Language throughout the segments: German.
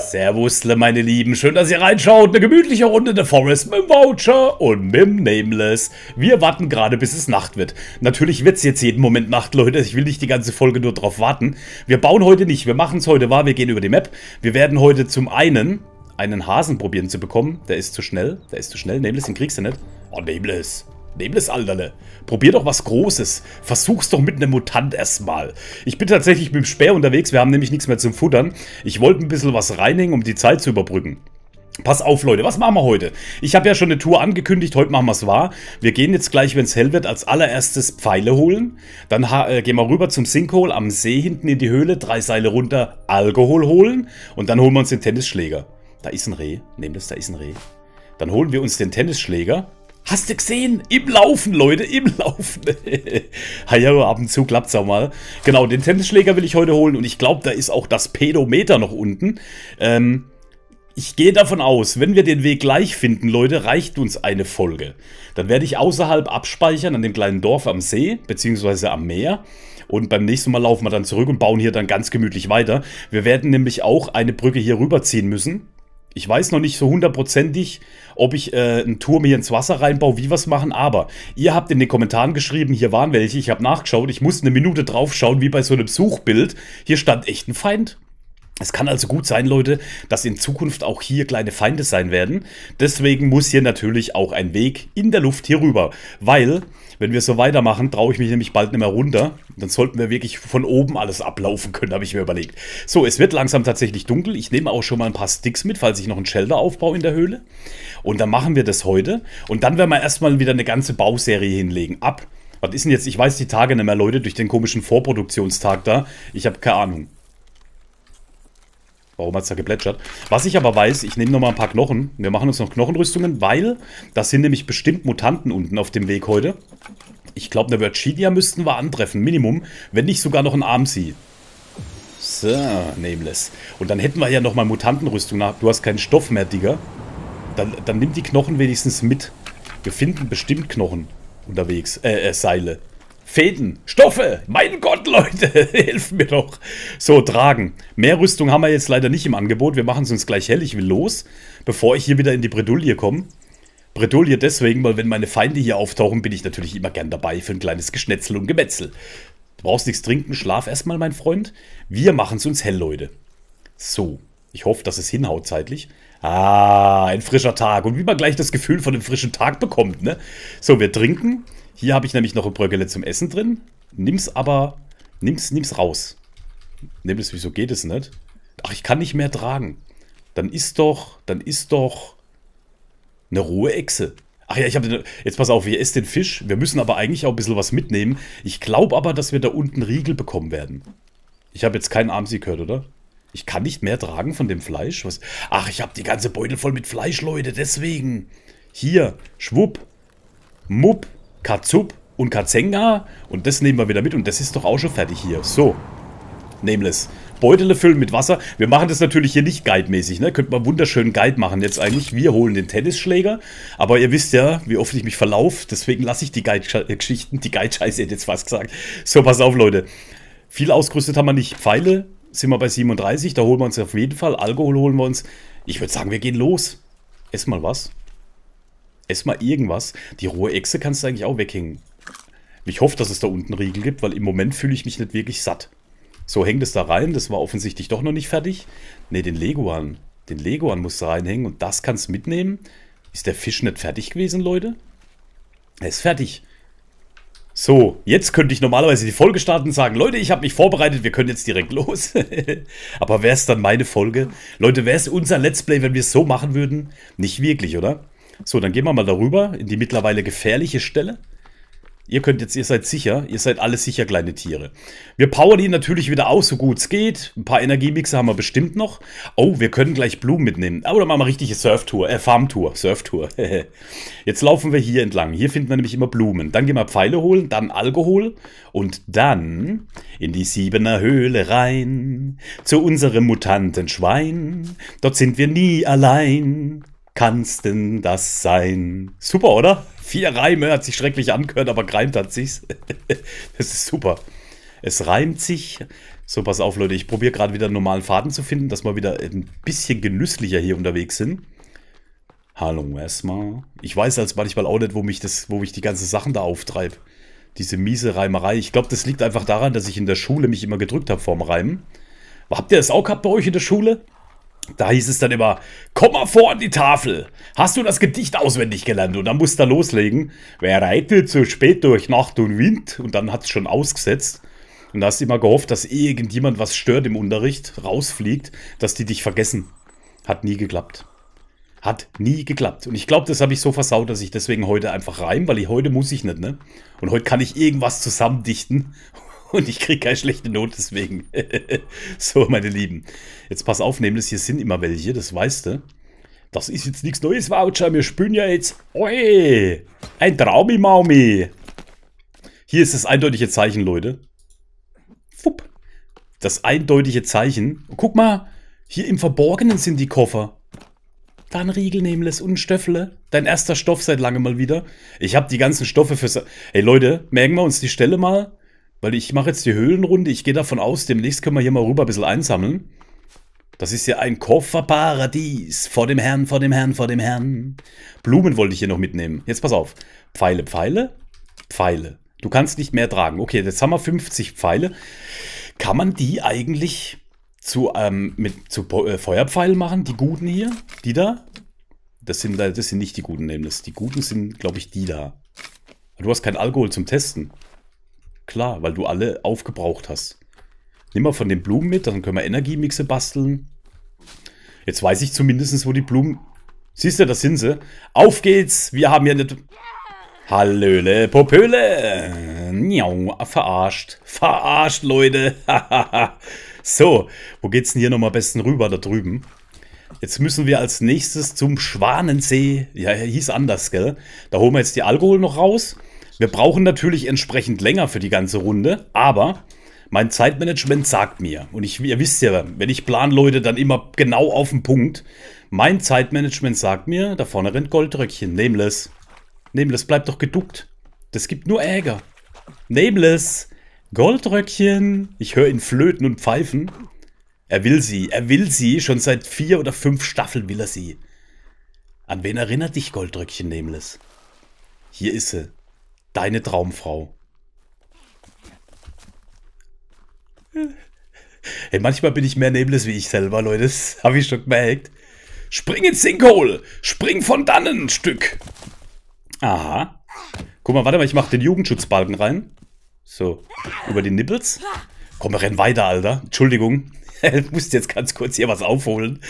Servusle, meine Lieben. Schön, dass ihr reinschaut. Eine gemütliche Runde The Forest mit dem Voucher und mit dem Nameless. Wir warten gerade, bis es Nacht wird. Natürlich wird es jetzt jeden Moment Nacht, Leute. Ich will nicht die ganze Folge nur drauf warten. Wir bauen heute nicht. Wir machen es heute wahr. Wir gehen über die Map. Wir werden heute zum einen Hasen probieren zu bekommen. Der ist zu schnell. Der ist zu schnell. Nameless, den kriegst du nicht. Oh, Nameless. Nameless, Alterle. Probier doch was Großes. Versuch's doch mit einem Mutant erstmal. Ich bin tatsächlich mit dem Speer unterwegs. Wir haben nämlich nichts mehr zum Futtern. Ich wollte ein bisschen was reinhängen, um die Zeit zu überbrücken. Pass auf, Leute. Was machen wir heute? Ich habe ja schon eine Tour angekündigt. Heute machen wir es wahr. Wir gehen jetzt gleich, wenn es hell wird, als allererstes Pfeile holen. Dann gehen wir rüber zum Sinkhole am See hinten in die Höhle. 3 Seile runter, Alkohol holen. Und dann holen wir uns den Tennisschläger. Da ist ein Reh. Nehmt es, da ist ein Reh. Dann holen wir uns den Tennisschläger. Hast du gesehen? Im Laufen, Leute, im Laufen. Ja, ab und zu klappt's auch mal. Genau, den Tennisschläger will ich heute holen und ich glaube, da ist auch das Pedometer noch unten. Ich gehe davon aus, wenn wir den Weg gleich finden, Leute, reicht uns eine Folge. Dann werde ich außerhalb abspeichern an dem kleinen Dorf am See, beziehungsweise am Meer. Und beim nächsten Mal laufen wir dann zurück und bauen hier dann ganz gemütlich weiter. Wir werden nämlich auch eine Brücke hier rüberziehen müssen. Ich weiß noch nicht so hundertprozentig, ob ich einen Turm hier ins Wasser reinbaue, wie wir es machen, aber ihr habt in den Kommentaren geschrieben, hier waren welche, ich habe nachgeschaut, ich musste eine Minute drauf schauen, wie bei so einem Suchbild. Hier stand echt ein Feind. Es kann also gut sein, Leute, dass in Zukunft auch hier kleine Feinde sein werden. Deswegen muss hier natürlich auch ein Weg in der Luft hier rüber, weil, wenn wir so weitermachen, traue ich mich nämlich bald nicht mehr runter. Dann sollten wir wirklich von oben alles ablaufen können, habe ich mir überlegt. So, es wird langsam tatsächlich dunkel. Ich nehme auch schon mal ein paar Sticks mit, falls ich noch einen Shelter aufbaue in der Höhle. Und dann machen wir das heute. Und dann werden wir erstmal wieder eine ganze Bauserie hinlegen. Was ist denn jetzt? Ich weiß die Tage nicht mehr, Leute, durch den komischen Vorproduktionstag da. Ich habe keine Ahnung. Warum hat es da geplätschert? Was ich aber weiß, ich nehme nochmal ein paar Knochen. Wir machen uns noch Knochenrüstungen, weil das sind nämlich bestimmt Mutanten unten auf dem Weg heute. Ich glaube, eine Virginia müssten wir antreffen. Minimum, wenn nicht sogar noch ein Armsea. So, Nameless. Und dann hätten wir ja nochmal Mutantenrüstung. Du hast keinen Stoff mehr, Digga. Dann nimm die Knochen wenigstens mit. Wir finden bestimmt Knochen unterwegs. Seile. Fäden, Stoffe, mein Gott, Leute, helfen mir doch. So, tragen. Mehr Rüstung haben wir jetzt leider nicht im Angebot. Wir machen es uns gleich hell. Ich will los, bevor ich hier wieder in die Bredouille komme. Bredouille deswegen, weil wenn meine Feinde hier auftauchen, bin ich natürlich immer gern dabei für ein kleines Geschnetzel und Gemetzel. Du brauchst nichts trinken, schlaf erstmal, mein Freund. Wir machen es uns hell, Leute. So, ich hoffe, dass es hinhaut zeitlich. Ah, ein frischer Tag. Und wie man gleich das Gefühl von einem frischen Tag bekommt, ne? So, wir trinken. Hier habe ich nämlich noch ein Bröckele zum Essen drin. Nimm's raus. Nimm's, wieso geht es nicht? Ach, ich kann nicht mehr tragen. Dann ist doch eine rohe Echse. Ach ja, jetzt pass auf, wir essen den Fisch. Wir müssen aber eigentlich auch ein bisschen was mitnehmen. Ich glaube aber, dass wir da unten Riegel bekommen werden. Ich habe jetzt keinen Armsee gehört, oder? Ich kann nicht mehr tragen von dem Fleisch. Was? Ach, ich habe die ganze Beutel voll mit Fleisch, Leute. Deswegen. Hier, schwupp, mupp. Katsup und Katzenga. Und das nehmen wir wieder mit. Und das ist doch auch schon fertig hier. So. Nameless. Beutele füllen mit Wasser. Wir machen das natürlich hier nicht guide-mäßig. Ne? Könnte man wunderschön Guide machen jetzt eigentlich. Wir holen den Tennisschläger. Aber ihr wisst ja, wie oft ich mich verlaufe. Deswegen lasse ich die Guide-Geschichten. Die Guide-Scheiße hätte jetzt fast gesagt. So, pass auf, Leute. Viel ausgerüstet haben wir nicht. Pfeile sind wir bei 37. Da holen wir uns auf jeden Fall. Alkohol holen wir uns. Ich würde sagen, wir gehen los. Ess mal was. Ess mal irgendwas. Die rohe Echse kannst du eigentlich auch weghängen. Ich hoffe, dass es da unten Riegel gibt, weil im Moment fühle ich mich nicht wirklich satt. So, hängt es da rein. Das war offensichtlich doch noch nicht fertig. Ne, den Leguan. Den Leguan musst du reinhängen und das kannst du mitnehmen. Ist der Fisch nicht fertig gewesen, Leute? Er ist fertig. So, jetzt könnte ich normalerweise die Folge starten und sagen, Leute, ich habe mich vorbereitet, wir können jetzt direkt los. Aber wäre es dann meine Folge? Leute, wäre es unser Let's Play, wenn wir es so machen würden? Nicht wirklich, oder? So, dann gehen wir mal darüber in die mittlerweile gefährliche Stelle. Ihr seid sicher, ihr seid alle sicher, kleine Tiere. Wir powern ihn natürlich wieder aus, so gut es geht. Ein paar Energiemixer haben wir bestimmt noch. Oh, wir können gleich Blumen mitnehmen. Oder machen wir richtige Surftour, Farmtour, Surftour. Jetzt laufen wir hier entlang. Hier finden wir nämlich immer Blumen. Dann gehen wir Pfeile holen, dann Alkohol. Und dann in die 7er Höhle rein. Zu unserem Mutantenschwein. Dort sind wir nie allein. Kann's denn das sein? Super, oder? 4 Reime, hat sich schrecklich angehört, aber gereimt hat sich's. Das ist super. Es reimt sich So, pass auf, Leute. Ich probiere gerade wieder einen normalen Faden zu finden, dass wir wieder ein bisschen genüsslicher hier unterwegs sind. Hallo erstmal. Ich weiß als manchmal auch nicht, wo mich die ganzen Sachen da auftreibe. Diese miese Reimerei. Ich glaube, das liegt einfach daran, dass ich in der Schule mich immer gedrückt habe vorm Reimen. Habt ihr das auch gehabt bei euch in der Schule? Da hieß es dann immer, komm mal vor an die Tafel. Hast du das Gedicht auswendig gelernt? Und dann musst du loslegen. Wer reitet so spät durch Nacht und Wind? Und dann hat es schon ausgesetzt. Und da hast du immer gehofft, dass irgendjemand was stört im Unterricht, rausfliegt, dass die dich vergessen. Hat nie geklappt. Hat nie geklappt. Und ich glaube, das habe ich so versaut, dass ich deswegen heute einfach reim, weil heute muss ich nicht, ne? Und heute kann ich irgendwas zusammendichten und ich kriege keine schlechte Note deswegen. So, meine Lieben. Jetzt pass auf, nämlich hier sind immer welche, das weißt du. Das ist jetzt nichts Neues, Voucher. Wir spielen ja jetzt... Oi, ein Traumi-Maumi. Hier ist das eindeutige Zeichen, Leute. Fupp. Das eindeutige Zeichen. Guck mal, hier im Verborgenen sind die Koffer. Da ein Riegel nämlich und ein Stöffle. Dein erster Stoff seit langem mal wieder. Ich habe die ganzen Stoffe für... Hey Leute, merken wir uns die Stelle mal? Weil ich mache jetzt die Höhlenrunde. Ich gehe davon aus, demnächst können wir hier mal rüber ein bisschen einsammeln. Das ist ja ein Kofferparadies. Vor dem Herrn, vor dem Herrn, vor dem Herrn. Blumen wollte ich hier noch mitnehmen. Jetzt pass auf. Pfeile, Pfeile, Pfeile. Du kannst nicht mehr tragen. Okay, jetzt haben wir 50 Pfeile. Kann man die eigentlich zu Feuerpfeilen machen? Die guten hier? Die da? Das sind nicht die guten, nämlich. Die guten sind, glaube ich, die da. Du hast kein Alkohol zum Testen. Klar, weil du alle aufgebraucht hast. Nimm mal von den Blumen mit, dann können wir Energiemixe basteln. Jetzt weiß ich zumindest, wo die Blumen... Siehst du, da sind sie. Auf geht's! Wir haben ja nicht... Hallöle, Popöle. Verarscht. Verarscht, Leute. So, wo geht's denn hier nochmal am besten rüber? Da drüben. Jetzt müssen wir als nächstes zum Schwanensee. Ja, hieß anders, gell? Da holen wir jetzt die Alkohol noch raus. Wir brauchen natürlich entsprechend länger für die ganze Runde. Aber mein Zeitmanagement sagt mir, und ihr wisst ja, wenn ich plan, Leute, dann immer genau auf den Punkt. Mein Zeitmanagement sagt mir, da vorne rennt Goldröckchen. Nameless. Nameless, bleib doch geduckt. Das gibt nur Ärger. Nameless. Goldröckchen. Ich höre ihn flöten und pfeifen. Er will sie. Schon seit 4 oder 5 Staffeln will er sie. An wen erinnert dich Goldröckchen, Nameless? Hier ist sie. Deine Traumfrau. Hey, manchmal bin ich mehr Nameless wie ich selber, Leute. Das habe ich schon gemerkt. Spring ins Sinkhole. Spring von dannen ein Stück. Aha. Guck mal, warte mal, ich mache den Jugendschutzbalken rein. So, über die Nippels. Komm, wir rennen weiter, Alter. Entschuldigung. Ich musste jetzt ganz kurz hier was aufholen.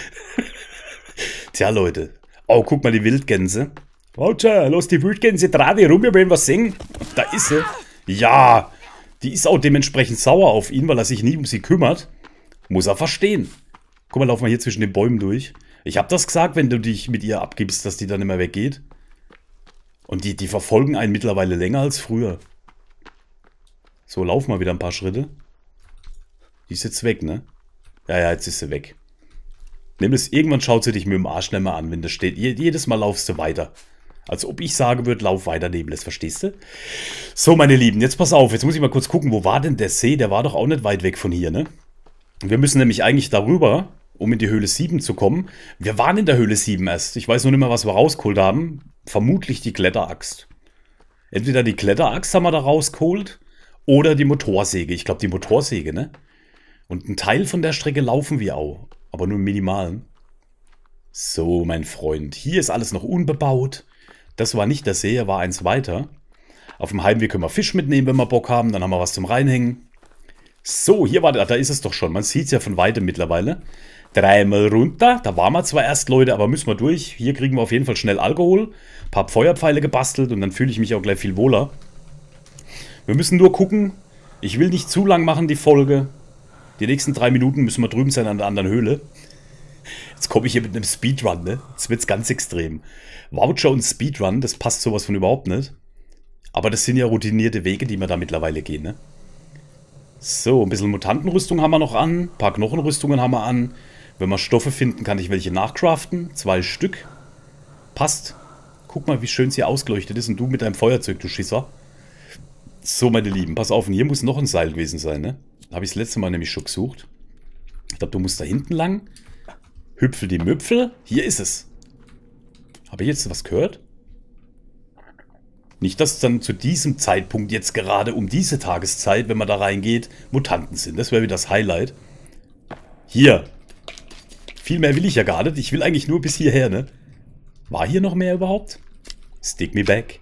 Tja, Leute. Oh, guck mal, die Wildgänse. Roger, los die Wildgänse, trade rum, wir wollen was singen. Da ist sie. Ja, die ist auch dementsprechend sauer auf ihn, weil er sich nie um sie kümmert. Muss er verstehen. Guck mal, laufen wir hier zwischen den Bäumen durch. Ich habe das gesagt, wenn du dich mit ihr abgibst, dass die dann immer weggeht. Und die verfolgen einen mittlerweile länger als früher. So, lauf mal wieder ein paar Schritte. Die ist jetzt weg, ne? Ja, jetzt ist sie weg. Nimm es, irgendwann schaut sie dich mit dem Arsch nicht mehr an, wenn das steht. Jedes Mal laufst du weiter. Als ob ich sagen würde, lauf weiter neben das, verstehst du? So, meine Lieben, jetzt pass auf. Jetzt muss ich mal kurz gucken, wo war denn der See? Der war doch auch nicht weit weg von hier, ne? Wir müssen nämlich eigentlich darüber, um in die Höhle 7 zu kommen. Wir waren in der Höhle 7 erst. Ich weiß nur nicht mehr, was wir rausgeholt haben. Vermutlich die Kletteraxt. Entweder die Kletteraxt haben wir da rausgeholt oder die Motorsäge. Ich glaube, die Motorsäge, ne? Und einen Teil von der Strecke laufen wir auch. Aber nur im Minimalen. So, mein Freund. Hier ist alles noch unbebaut. Das war nicht der See, er war eins weiter. Auf dem Heimweg können wir Fisch mitnehmen, wenn wir Bock haben. Dann haben wir was zum Reinhängen. So, hier war da ist es doch schon. Man sieht es ja von weitem mittlerweile. 3-mal runter. Da waren wir zwar erst, Leute, aber müssen wir durch. Hier kriegen wir auf jeden Fall schnell Alkohol. Ein paar Feuerpfeile gebastelt und dann fühle ich mich auch gleich viel wohler. Wir müssen nur gucken. Ich will nicht zu lang machen, die Folge. Die nächsten 3 Minuten müssen wir drüben sein an der anderen Höhle. Jetzt komme ich hier mit einem Speedrun, ne? Jetzt wird es ganz extrem. Voucher und Speedrun, das passt sowas von überhaupt nicht. Aber das sind ja routinierte Wege, die wir da mittlerweile gehen, ne? So, ein bisschen Mutantenrüstung haben wir noch an. Ein paar Knochenrüstungen haben wir an. Wenn wir Stoffe finden, kann ich welche nachcraften. 2 Stück. Passt. Guck mal, wie schön es hier ausgeleuchtet ist. Und du mit deinem Feuerzeug, du Schisser. So, meine Lieben, pass auf. Und hier muss noch ein Seil gewesen sein, ne? Habe ich das letzte Mal nämlich schon gesucht. Ich glaube, du musst da hinten lang. Hüpfel die Müpfel. Hier ist es. Habe ich jetzt was gehört? Nicht, dass dann zu diesem Zeitpunkt jetzt gerade um diese Tageszeit, wenn man da reingeht, Mutanten sind. Das wäre wieder das Highlight. Hier. Viel mehr will ich ja gar nicht. Ich will eigentlich nur bis hierher, ne? War hier noch mehr überhaupt? Stick me back.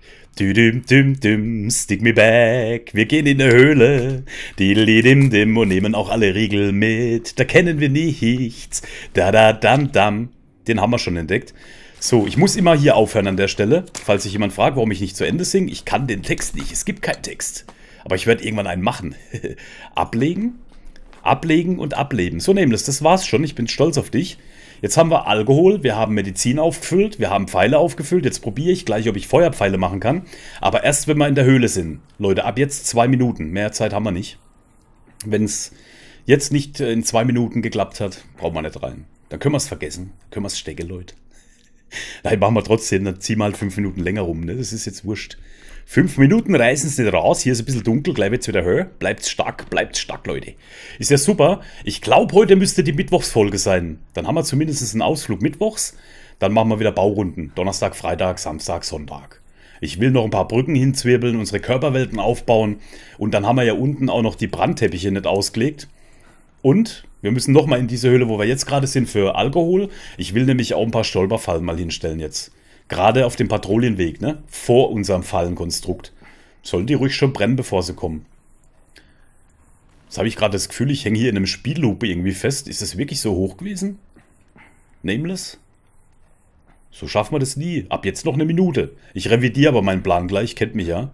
Stick me back. Wir gehen in eine Höhle. Diddly-dim-dim und nehmen auch alle Riegel mit. Da kennen wir nichts. Da-da-dam-dam. Den haben wir schon entdeckt. So, ich muss immer hier aufhören an der Stelle. Falls sich jemand fragt, warum ich nicht zu Ende singe. Ich kann den Text nicht. Es gibt keinen Text. Aber ich werde irgendwann einen machen. Ablegen. Ablegen und ableben. So, Nameless, das war's schon. Ich bin stolz auf dich. Jetzt haben wir Alkohol, wir haben Medizin aufgefüllt, wir haben Pfeile aufgefüllt. Jetzt probiere ich gleich, ob ich Feuerpfeile machen kann. Aber erst, wenn wir in der Höhle sind. Leute, ab jetzt 2 Minuten. Mehr Zeit haben wir nicht. Wenn es jetzt nicht in 2 Minuten geklappt hat, brauchen wir nicht rein. Dann können wir es vergessen. Können wir es stecken, Leute. Nein, machen wir trotzdem. Dann ziehen wir halt 5 Minuten länger rum. Ne? Das ist jetzt wurscht. 5 Minuten reißen es nicht raus. Hier ist ein bisschen dunkel, gleich wird es wieder höher. Bleibt stark, Leute. Ist ja super. Ich glaube, heute müsste die Mittwochsfolge sein. Dann haben wir zumindest einen Ausflug mittwochs. Dann machen wir wieder Baurunden. Donnerstag, Freitag, Samstag, Sonntag. Ich will noch ein paar Brücken hinzwirbeln, unsere Körperwelten aufbauen. Und dann haben wir ja unten auch noch die Brandteppiche nicht ausgelegt. Und wir müssen nochmal in diese Höhle, wo wir jetzt gerade sind, für Alkohol. Ich will nämlich auch ein paar Stolperfallen mal hinstellen jetzt. Gerade auf dem Patrouillenweg, ne? Vor unserem Fallenkonstrukt. Sollen die ruhig schon brennen, bevor sie kommen. Jetzt habe ich gerade das Gefühl, ich hänge hier in einem Spielloop irgendwie fest. Ist das wirklich so hoch gewesen? Nameless? So schaffen wir das nie. Ab jetzt noch eine Minute. Ich revidiere aber meinen Plan gleich, kennt mich ja.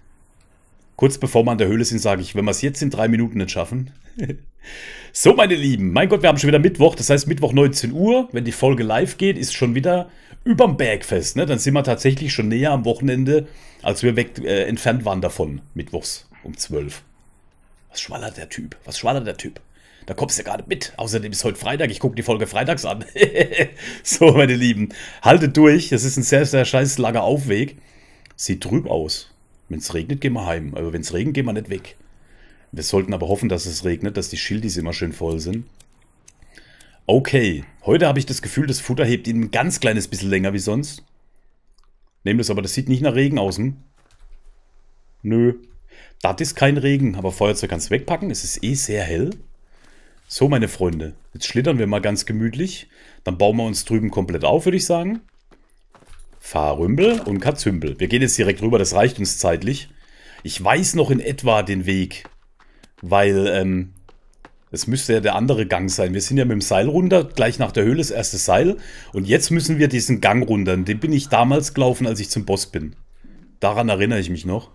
Kurz bevor wir an der Höhle sind, sage ich, wenn wir es jetzt in 3 Minuten nicht schaffen. So, meine Lieben. Mein Gott, wir haben schon wieder Mittwoch. Das heißt, Mittwoch 19 Uhr, wenn die Folge live geht, ist schon wieder überm Bergfest. Ne? Dann sind wir tatsächlich schon näher am Wochenende, als wir entfernt waren davon. Mittwochs um 12. Was schwallert der Typ? Da kommst du ja gerade mit. Außerdem ist heute Freitag. Ich gucke die Folge freitags an. So, meine Lieben. Haltet durch. Das ist ein sehr, sehr scheiß langer Aufweg. Sieht trüb aus. Wenn es regnet, gehen wir heim. Aber wenn es regnet, gehen wir nicht weg. Wir sollten aber hoffen, dass es regnet, dass die Schildis immer schön voll sind. Okay, heute habe ich das Gefühl, das Futter hebt ihn ein ganz kleines bisschen länger wie sonst. Nehmt es aber, das sieht nicht nach Regen aus, hm? Nö, das ist kein Regen, aber Feuerzeug kannst du wegpacken, es ist eh sehr hell. So, meine Freunde, jetzt schlittern wir mal ganz gemütlich. Dann bauen wir uns drüben komplett auf, würde ich sagen. Fahrrümpel und Katzümpel. Wir gehen jetzt direkt rüber, das reicht uns zeitlich. Ich weiß noch in etwa den Weg. Weil, es müsste ja der andere Gang sein. Wir sind ja mit dem Seil runter, gleich nach der Höhle das erste Seil. Und jetzt müssen wir diesen Gang runter. Den bin ich damals gelaufen, als ich zum Boss bin. Daran erinnere ich mich noch.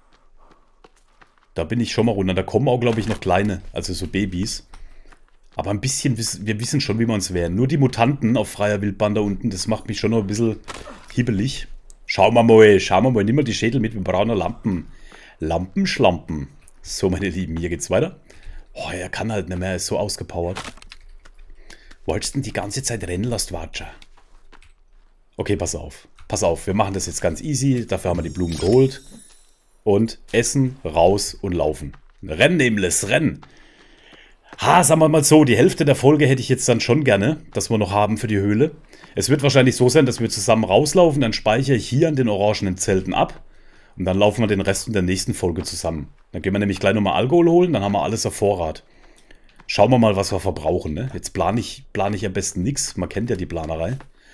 Da bin ich schon mal runter. Da kommen auch, glaube ich, noch kleine, also so Babys. Aber ein bisschen, wir wissen schon, wie wir uns wehren. Nur die Mutanten auf freier Wildbahn da unten, das macht mich schon noch ein bisschen hibbelig. Schauen wir mal, nimm mal die Schädel mit, wir brauchen noch Lampen. Lampen, Schlampen. So, meine Lieben, hier geht's weiter. Oh, er kann halt nicht mehr, er ist so ausgepowert. Wolltest du denn die ganze Zeit rennen lassen, Watscher? Okay, pass auf. Pass auf, wir machen das jetzt ganz easy. Dafür haben wir die Blumen geholt. Und essen, raus und laufen. Rennen, Nameless, rennen. Sagen wir mal so, die Hälfte der Folge hätte ich jetzt dann schon gerne, dass wir noch haben für die Höhle. Es wird wahrscheinlich so sein, dass wir zusammen rauslaufen, dann speichere ich hier an den orangenen Zelten ab. Und dann laufen wir den Rest in der nächsten Folge zusammen. Dann gehen wir nämlich gleich nochmal Alkohol holen, dann haben wir alles auf Vorrat. Schauen wir mal, was wir verbrauchen. Ne? Jetzt plane ich am besten nichts. Man kennt ja die Planerei.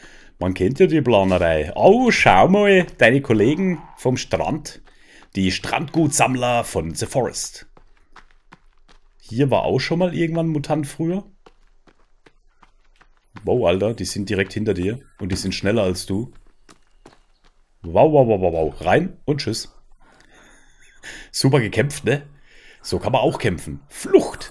Oh, schau mal, deine Kollegen vom Strand. Die Strandgutsammler von The Forest. Hier war auch schon mal irgendwann ein Mutant früher. Wow, Alter, die sind direkt hinter dir. Und die sind schneller als du. Wow. Rein und tschüss. Super gekämpft, ne? So kann man auch kämpfen. Flucht.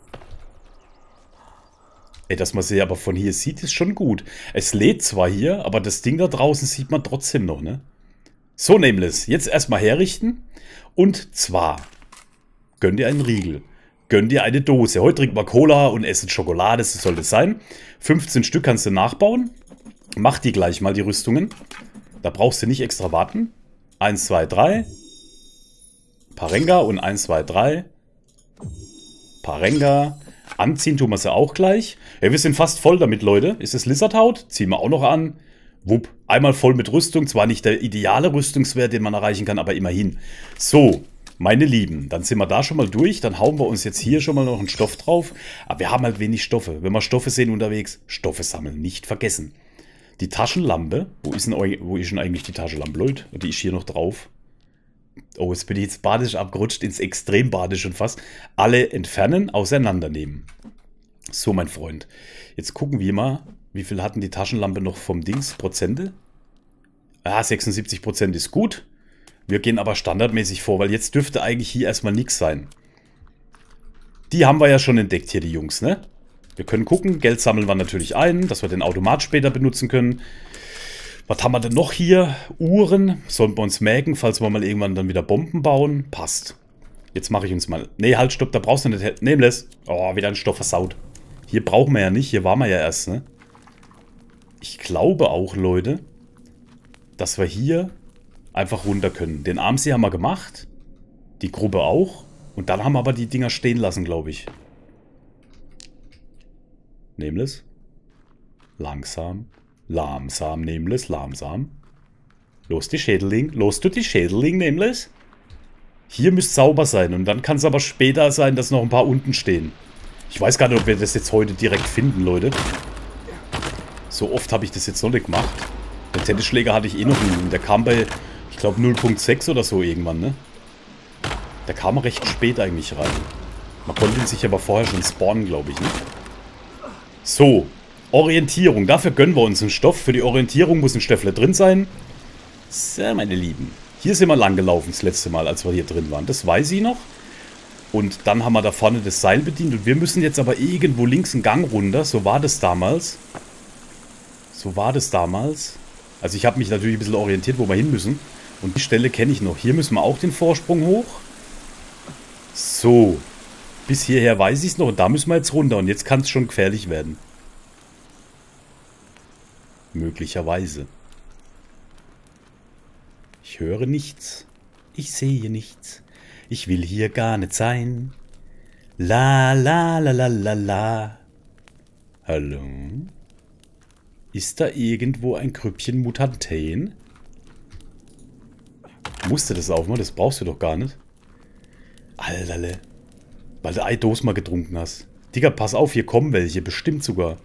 Ey, dass man sie aber von hier sieht, ist schon gut. Es lädt zwar hier, aber das Ding da draußen sieht man trotzdem noch, ne? So, Nameless, jetzt erstmal herrichten. Und zwar, gönn dir einen Riegel. Gönn dir eine Dose. Heute trinken wir Cola und essen Schokolade, das sollte es sein. 15 Stück kannst du nachbauen. Mach die gleich mal, die Rüstungen. Da brauchst du nicht extra warten. 1, 2, 3. Parenga und 1, 2, 3. Parenga. Anziehen tun wir sie auch gleich. Ja, wir sind fast voll damit, Leute. Ist es Lizardhaut? Ziehen wir auch noch an. Wupp. Einmal voll mit Rüstung. Zwar nicht der ideale Rüstungswert, den man erreichen kann, aber immerhin. So, meine Lieben. Dann sind wir da schon mal durch. Dann hauen wir uns jetzt hier schon mal noch einen Stoff drauf. Aber wir haben halt wenig Stoffe. Wenn wir Stoffe sehen unterwegs, Stoffe sammeln. Nicht vergessen. Die Taschenlampe. Wo ist denn eigentlich die Taschenlampe, Leute? Die ist hier noch drauf. Oh, jetzt bin ich jetzt badisch abgerutscht, ins extrem badische fast. Alle entfernen, auseinandernehmen. So, mein Freund. Jetzt gucken wir mal, wie viel hatten die Taschenlampe noch vom Dings? Prozente? Ah, 76% ist gut. Wir gehen aber standardmäßig vor, weil jetzt dürfte eigentlich hier erstmal nichts sein. Die haben wir ja schon entdeckt hier, die Jungs, ne? Wir können gucken, Geld sammeln wir natürlich ein, dass wir den Automat später benutzen können. Was haben wir denn noch hier? Uhren. Sollten wir uns merken, falls wir mal irgendwann dann wieder Bomben bauen. Passt. Jetzt mache ich uns mal... Nee, halt, stopp, da brauchst du nicht... Nameless. Oh, wieder ein Stoff versaut. Hier brauchen wir ja nicht. Hier waren wir ja erst, ne? Ich glaube auch, Leute, dass wir hier einfach runter können. Den Armsee haben wir gemacht. Die Gruppe auch. Und dann haben wir aber die Dinger stehen lassen, glaube ich. Nameless. Langsam. Lahmsam, Nameless, lahmsam. Los, die Schädeling. Los, du die Schädeling, Nameless. Hier müsste sauber sein. Und dann kann es aber später sein, dass noch ein paar unten stehen. Ich weiß gar nicht, ob wir das jetzt heute direkt finden, Leute. So oft habe ich das jetzt noch nicht gemacht. Den Tennisschläger hatte ich eh noch nie. Der kam bei, ich glaube, 0.6 oder so irgendwann, ne? Der kam recht spät eigentlich rein. Man konnte ihn sich aber vorher schon spawnen, glaube ich, ne? So. Orientierung. Dafür gönnen wir uns einen Stoff. Für die Orientierung muss ein Stöffler drin sein. So, meine Lieben. Hier sind wir lang gelaufen das letzte Mal, als wir hier drin waren. Das weiß ich noch. Und dann haben wir da vorne das Seil bedient. Und wir müssen jetzt aber irgendwo links einen Gang runter. So war das damals. So war das damals. Also ich habe mich natürlich ein bisschen orientiert, wo wir hin müssen. Und die Stelle kenne ich noch. Hier müssen wir auch den Vorsprung hoch. So. Bis hierher weiß ich es noch. Und da müssen wir jetzt runter. Und jetzt kann es schon gefährlich werden. Möglicherweise. Ich höre nichts. Ich sehe nichts. Ich will hier gar nicht sein. La la la la la la. Hallo? Ist da irgendwo ein Krüppchen Mutanten? Musste das aufmachen? Das brauchst du doch gar nicht. Alterle. Weil du Eidos mal getrunken hast. Digga, pass auf, hier kommen welche. Bestimmt sogar.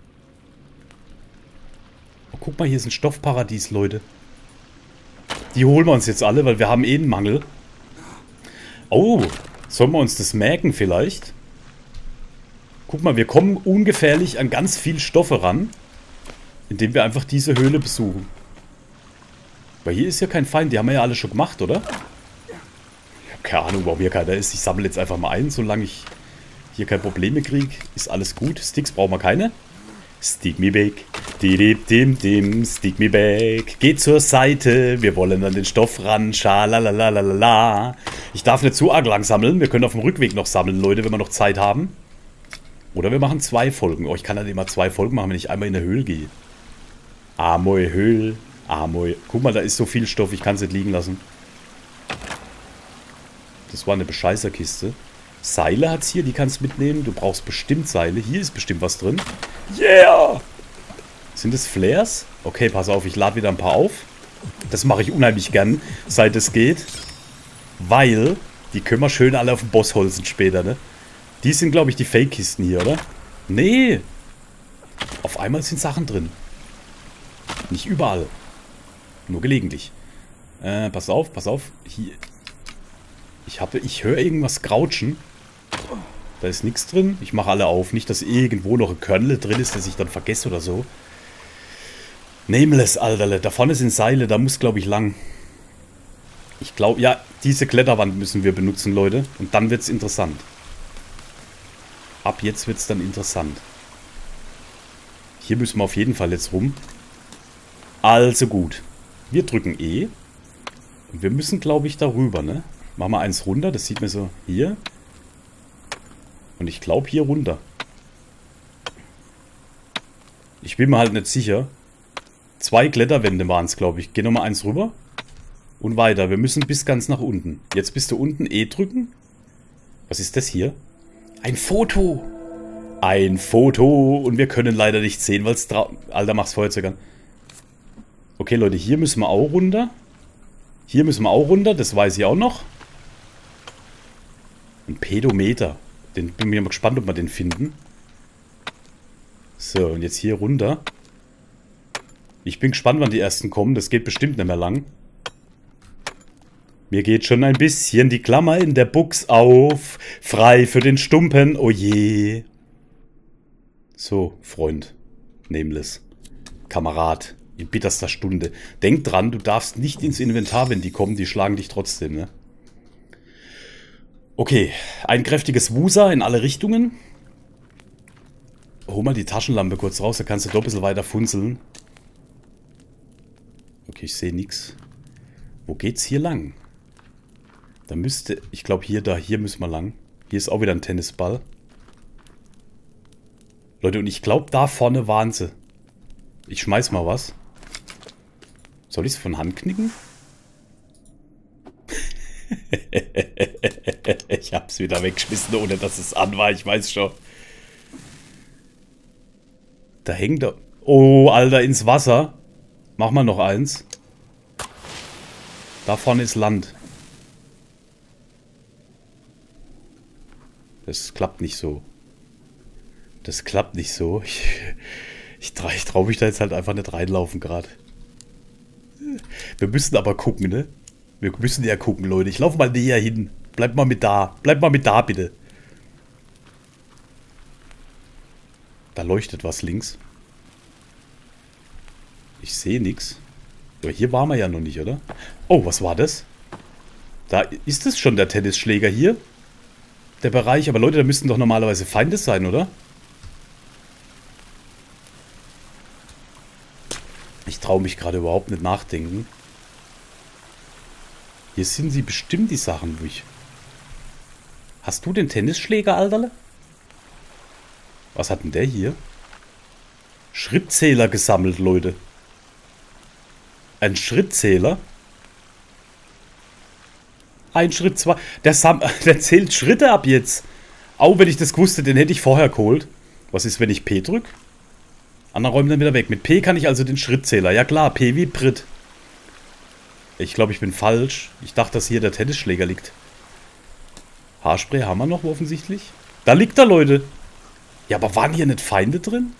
Oh, guck mal, hier ist ein Stoffparadies, Leute. Die holen wir uns jetzt alle, weil wir haben eh einen Mangel. Oh, sollen wir uns das merken vielleicht? Guck mal, wir kommen ungefährlich an ganz viel Stoffe ran, indem wir einfach diese Höhle besuchen. Weil hier ist ja kein Feind, die haben wir ja alle schon gemacht, oder? Ich habe keine Ahnung, warum hier keiner ist. Ich sammle jetzt einfach mal ein, solange ich hier keine Probleme kriege. Ist alles gut. Sticks brauchen wir keine. Stick me back. Stick me back. Geht zur Seite. Wir wollen an den Stoff ran. Schalalalala. Ich darf nicht zu arg lang sammeln. Wir können auf dem Rückweg noch sammeln, Leute, wenn wir noch Zeit haben. Oder wir machen 2 Folgen. Oh, ich kann halt immer 2 Folgen machen, wenn ich einmal in der Höhle gehe. Amoy Höhl. Amoy. Guck mal, da ist so viel Stoff. Ich kann es nicht liegen lassen. Das war eine Bescheißerkiste. Seile hat's hier, die kannst du mitnehmen. Du brauchst bestimmt Seile. Hier ist bestimmt was drin. Yeah! Sind das Flares? Okay, pass auf, ich lade wieder ein paar auf. Das mache ich unheimlich gern, seit es geht. Weil, die können wir schön alle auf den Boss holzen später, ne? Die sind, glaube ich, die Fake-Kisten hier, oder? Nee! Auf einmal sind Sachen drin. Nicht überall. Nur gelegentlich. Pass auf, pass auf. Hier. Ich höre irgendwas crouchen. Da ist nichts drin. Ich mache alle auf. Nicht, dass irgendwo noch ein Kernel drin ist, das ich dann vergesse oder so. Nameless, Alter. Da vorne sind Seile. Da muss, glaube ich, lang. Ich glaube, ja, diese Kletterwand müssen wir benutzen, Leute. Und dann wird es interessant. Ab jetzt wird es dann interessant. Hier müssen wir auf jeden Fall jetzt rum. Also gut. Wir drücken E. Und wir müssen, glaube ich, darüber, ne? Machen wir eins runter. Das sieht mir so hier. Und ich glaube hier runter. Ich bin mir halt nicht sicher. 2 Kletterwände waren es, glaube ich. Geh nochmal eins rüber. Und weiter. Wir müssen bis ganz nach unten. Jetzt bist du unten. E drücken. Was ist das hier? Ein Foto. Ein Foto. Und wir können leider nicht sehen, weil es Alter, mach's Feuerzeug an. Okay, Leute, hier müssen wir auch runter. Hier müssen wir auch runter, das weiß ich auch noch. Ein Pedometer. Den bin ich mal gespannt, ob wir den finden. So, und jetzt hier runter. Ich bin gespannt, wann die ersten kommen. Das geht bestimmt nicht mehr lang. Mir geht schon ein bisschen die Klammer in der Buchs auf. Frei für den Stumpen, oh je. So, Freund. Nameless. Kamerad. In bitterster Stunde. Denk dran, du darfst nicht ins Inventar, wenn die kommen. Die schlagen dich trotzdem, ne? Okay. Ein kräftiges Wusa in alle Richtungen. Hol mal die Taschenlampe kurz raus. Da kannst du doch ein bisschen weiter funzeln. Okay, ich sehe nichts. Wo geht's hier lang? Da müsste... Ich glaube hier müssen wir lang. Hier ist auch wieder ein Tennisball. Leute, und ich glaube, da vorne waren sie. Ich schmeiß mal was. Soll ich es von Hand knicken? Ich hab's wieder weggeschmissen, ohne dass es an war. Ich weiß schon. Da hängt er... Oh, Alter, ins Wasser. Mach mal noch eins. Da vorne ist Land. Das klappt nicht so. Das klappt nicht so. Ich traue mich da jetzt halt einfach nicht reinlaufen gerade. Wir müssen aber gucken, ne? Wir müssen ja gucken, Leute. Ich laufe mal näher hin. Bleibt mal mit da. Bleibt mal mit da, bitte. Da leuchtet was links. Ich sehe nichts. Aber hier waren wir ja noch nicht, oder? Oh, was war das? Da ist es schon, der Tennisschläger hier. Der Bereich. Aber Leute, da müssten doch normalerweise Feinde sein, oder? Ich traue mich gerade überhaupt nicht nachdenken. Hier sind sie bestimmt die Sachen durch. Hast du den Tennisschläger, Alterle? Was hat denn der hier? Schrittzähler gesammelt, Leute. Ein Schrittzähler? Ein Schritt, zwei. Der zählt Schritte ab jetzt. Auch wenn ich das wusste, den hätte ich vorher geholt. Was ist, wenn ich P drücke? Andere räumen dann wieder weg. Mit P kann ich also den Schrittzähler. Ja klar, P wie Brit. Ich glaube, ich bin falsch. Ich dachte, dass hier der Tennisschläger liegt. Haarspray haben wir noch offensichtlich. Da liegt er, Leute. Ja, aber waren hier nicht Feinde drin?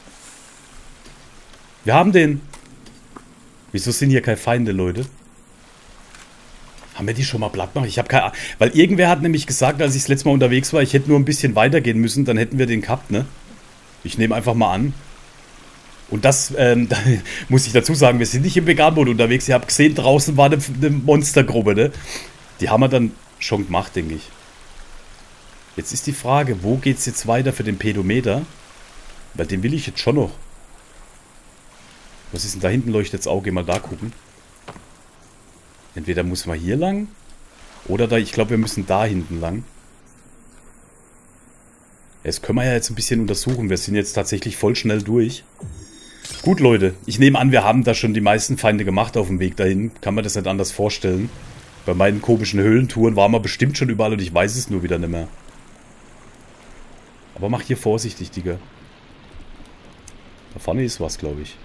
Wir haben den. Wieso sind hier keine Feinde, Leute? Haben wir die schon mal platt gemacht? Ich habe keine Ahnung. Weil irgendwer hat nämlich gesagt, als ich das letzte Mal unterwegs war, ich hätte nur ein bisschen weitergehen müssen, dann hätten wir den gehabt, ne? Ich nehme einfach mal an. Und das, da muss ich dazu sagen, wir sind nicht im Vegan-Mode unterwegs. Ihr habt gesehen, draußen war eine Monstergruppe, ne? Die haben wir dann schon gemacht, denke ich. Jetzt ist die Frage, wo geht's jetzt weiter für den Pedometer? Weil den will ich jetzt schon noch. Was ist denn da hinten? Leuchtet das Auge, mal da gucken. Entweder muss man hier lang. Oder da, ich glaube, wir müssen da hinten lang. Das können wir ja jetzt ein bisschen untersuchen. Wir sind jetzt tatsächlich voll schnell durch. Gut, Leute. Ich nehme an, wir haben da schon die meisten Feinde gemacht auf dem Weg dahin. Kann man das nicht anders vorstellen. Bei meinen komischen Höhlentouren waren wir bestimmt schon überall und ich weiß es nur wieder nicht mehr. Aber mach hier vorsichtig, Digga. Da vorne ist was, glaube ich.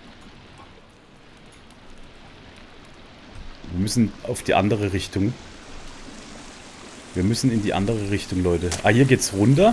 Wir müssen auf die andere Richtung. Wir müssen in die andere Richtung, Leute. Ah, hier geht's runter.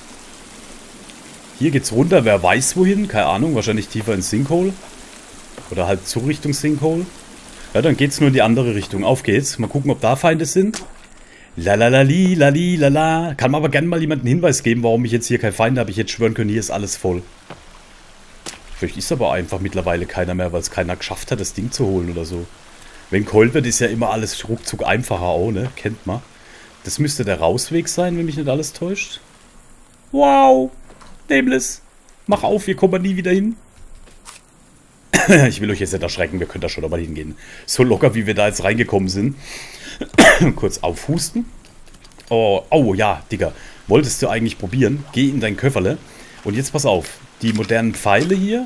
Hier geht's runter. Wer weiß wohin? Keine Ahnung. Wahrscheinlich tiefer ins Sinkhole. Oder halt zur Richtung Sinkhole. Ja, dann geht's nur in die andere Richtung. Auf geht's. Mal gucken, ob da Feinde sind. Lalalali, lalilala. Kann mir aber gerne mal jemand einen Hinweis geben, warum ich jetzt hier keine Feinde habe. Ich hätte schwören können, hier ist alles voll. Vielleicht ist aber einfach mittlerweile keiner mehr, weil es keiner geschafft hat, das Ding zu holen oder so. Wenn geholt wird, ist ja immer alles ruckzuck einfacher auch, ne? Kennt man. Das müsste der Rausweg sein, wenn mich nicht alles täuscht. Wow! Nameless! Mach auf, wir kommen nie wieder hin. Ich will euch jetzt nicht erschrecken, wir können da schon nochmal hingehen. So locker, wie wir da jetzt reingekommen sind. Kurz aufhusten. Oh, oh ja, Digga. Wolltest du eigentlich probieren? Geh in dein Köfferle. Und jetzt pass auf. Die modernen Pfeile hier.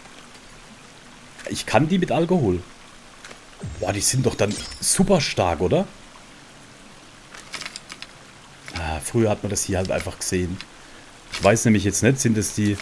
Ich kann die mit Alkohol. Boah, die sind doch dann super stark, oder? Ah, früher hat man das hier halt einfach gesehen. Ich weiß nämlich jetzt nicht, sind das die...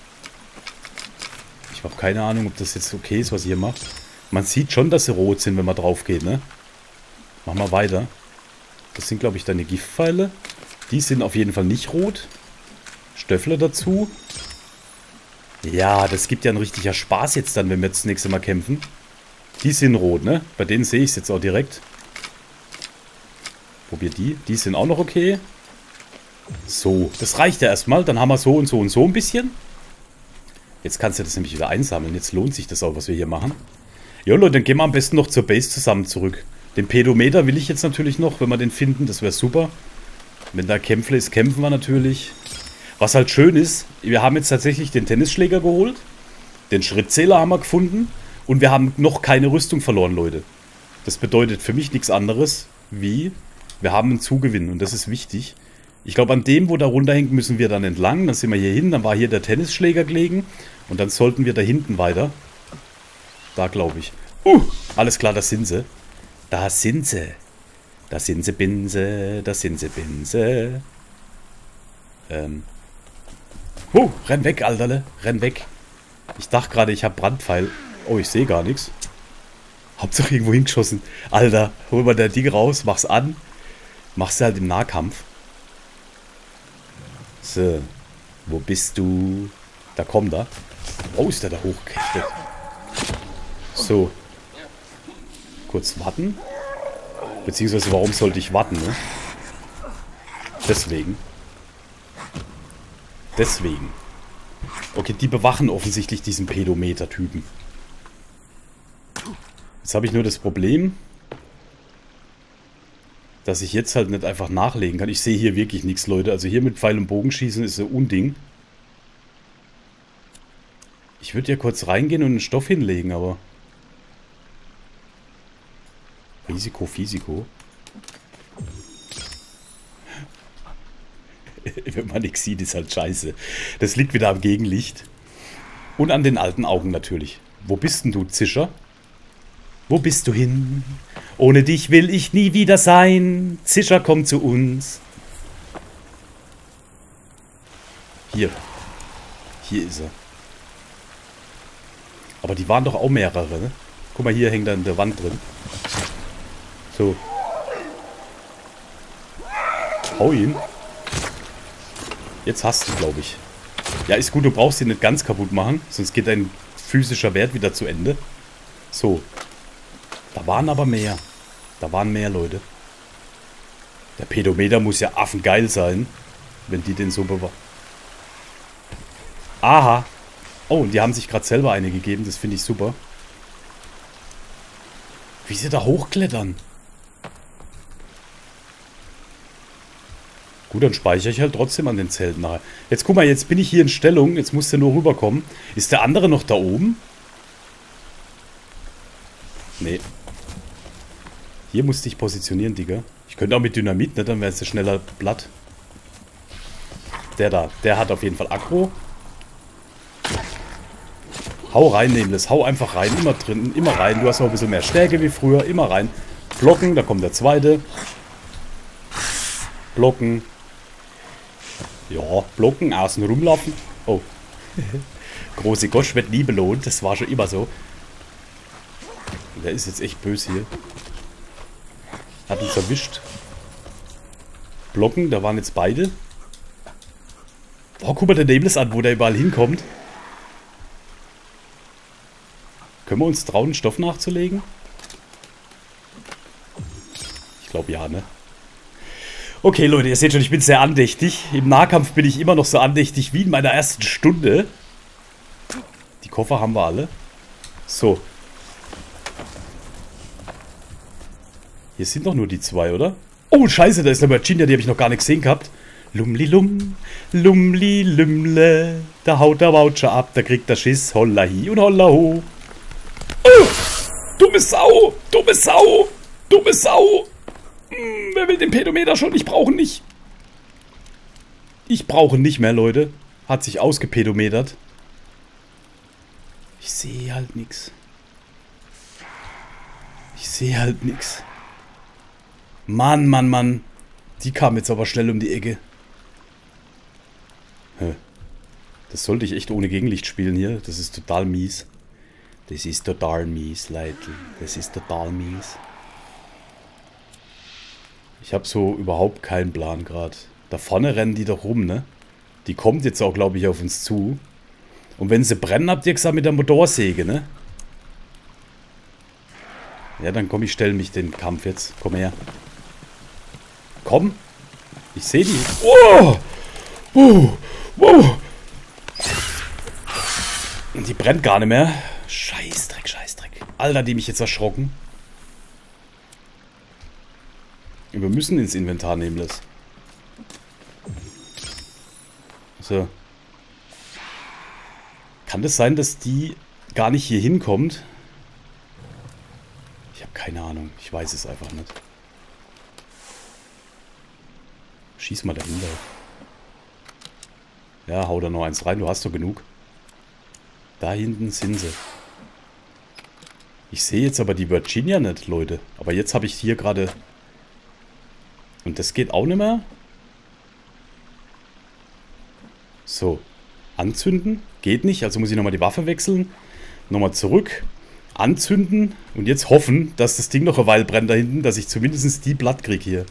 Ich habe keine Ahnung, ob das jetzt okay ist, was ich hier mache. Man sieht schon, dass sie rot sind, wenn man drauf geht, ne? Machen wir weiter. Das sind, glaube ich, deine Giftpfeile. Die sind auf jeden Fall nicht rot. Stöffler dazu. Ja, das gibt ja ein richtiger Spaß jetzt dann, wenn wir jetzt das nächste Mal kämpfen. Die sind rot, ne? Bei denen sehe ich es jetzt auch direkt. Probier die. Die sind auch noch okay. So, das reicht ja erstmal. Dann haben wir so und so und so ein bisschen. Jetzt kannst du das nämlich wieder einsammeln. Jetzt lohnt sich das auch, was wir hier machen. Jo Leute, dann gehen wir am besten noch zur Base zusammen zurück. Den Pedometer will ich jetzt natürlich noch, wenn wir den finden. Das wäre super. Wenn da Kämpfle ist, kämpfen wir natürlich. Was halt schön ist, wir haben jetzt tatsächlich den Tennisschläger geholt. Den Schrittzähler haben wir gefunden. Und wir haben noch keine Rüstung verloren, Leute. Das bedeutet für mich nichts anderes wie, wir haben einen Zugewinn. Und das ist wichtig. Ich glaube, an dem, wo da runterhängt, müssen wir dann entlang. Dann sind wir hier hin. Dann war hier der Tennisschläger gelegen. Und dann sollten wir da hinten weiter. Da, glaube ich. Alles klar, da sind sie. Da sind sie. Da sind sie, Binse. Da sind sie, Binse. Renn weg, Alterle. Renn weg. Ich dachte gerade, ich habe Brandpfeil. Oh, ich sehe gar nichts. Hauptsache irgendwo hingeschossen. Alter, hol mal der Ding raus, mach's an. Mach's halt im Nahkampf. So. Wo bist du? Da kommt er. Oh, ist der da hochgekechtet. So. Kurz warten. Beziehungsweise, warum sollte ich warten, ne? Deswegen. Deswegen. Okay, die bewachen offensichtlich diesen Pedometer-Typen. Jetzt habe ich nur das Problem, dass ich jetzt halt nicht einfach nachlegen kann. Ich sehe hier wirklich nichts, Leute. Also hier mit Pfeil und Bogen schießen ist so ein Unding. Ich würde ja kurz reingehen und einen Stoff hinlegen, aber... Risiko, Fisiko. Wenn man nichts sieht, ist halt scheiße. Das liegt wieder am Gegenlicht. Und an den alten Augen natürlich. Wo bist denn du, Zischer? Wo bist du hin? Ohne dich will ich nie wieder sein. Zischer, komm zu uns. Hier. Hier ist er. Aber die waren doch auch mehrere, ne? Guck mal, hier hängt er in der Wand drin. So. Hau ihn. Jetzt hast du, glaube ich. Ja, ist gut, du brauchst ihn nicht ganz kaputt machen. Sonst geht dein physischer Wert wieder zu Ende. So. Da waren aber mehr. Da waren mehr, Leute. Der Pedometer muss ja affengeil sein. Wenn die den so bewahren. Aha. Oh, und die haben sich gerade selber eine gegeben. Das finde ich super. Wie sie da hochklettern. Gut, dann speichere ich halt trotzdem an den Zelten nachher. Jetzt guck mal, jetzt bin ich hier in Stellung. Jetzt muss der nur rüberkommen. Ist der andere noch da oben? Nee. Hier musste ich positionieren, Digga. Ich könnte auch mit Dynamit, ne? Dann wäre es schneller platt. Der da, der hat auf jeden Fall Aggro. Hau rein, Nameless. Hau einfach rein. Immer drin, immer rein. Du hast noch ein bisschen mehr Stärke wie früher. Immer rein. Blocken, da kommt der zweite. Blocken. Ja, blocken, außen rumlaufen. Oh. Große Gosch wird nie belohnt. Das war schon immer so. Der ist jetzt echt böse hier. Hat uns erwischt. Blocken, da waren jetzt beide. Oh, guck mal der Nameless an, wo der überall hinkommt. Können wir uns trauen, Stoff nachzulegen? Ich glaube ja, ne? Okay, Leute, ihr seht schon, ich bin sehr andächtig. Im Nahkampf bin ich immer noch so andächtig wie in meiner ersten Stunde. Die Koffer haben wir alle. So. Hier sind doch nur die zwei, oder? Oh, scheiße, da ist eine Virginia, die habe ich noch gar nicht gesehen gehabt. Lumli lum, lumli lümle. Da haut der Voucher ab, da kriegt der Schiss. Holla hi und holla ho. Oh, dumme Sau, dumme Sau, dumme Sau. Wer will den Pedometer schon? Ich brauche nicht. Ich brauche nicht mehr, Leute. Hat sich ausgepedometert. Ich sehe halt nichts. Ich sehe halt nichts. Mann, Mann, Mann. Die kam jetzt aber schnell um die Ecke. Hä? Das sollte ich echt ohne Gegenlicht spielen hier. Das ist total mies. Das ist total mies, Leute. Das ist total mies. Ich habe so überhaupt keinen Plan gerade. Da vorne rennen die doch rum, ne? Die kommt jetzt auch, glaube ich, auf uns zu. Und wenn sie brennen, habt ihr gesagt, mit der Motorsäge, ne? Ja, dann komm, ich stelle mich den Kampf jetzt. Komm her. Komm. Ich sehe die. Oh! Und die brennt gar nicht mehr. Scheißdreck, Scheißdreck. Alter, die mich jetzt erschrocken. Wir müssen ins Inventar nehmen, das. So. Kann das sein, dass die gar nicht hier hinkommt? Ich habe keine Ahnung. Ich weiß es einfach nicht. Schieß mal dahinter. Ja, hau da noch eins rein. Du hast doch genug. Da hinten sind sie. Ich sehe jetzt aber die Virginia nicht, Leute. Aber jetzt habe ich hier gerade... Und das geht auch nicht mehr. So. Anzünden. Geht nicht. Also muss ich nochmal die Waffe wechseln. Nochmal zurück. Anzünden. Und jetzt hoffen, dass das Ding noch eine Weile brennt da hinten. Dass ich zumindest die platt kriege hier.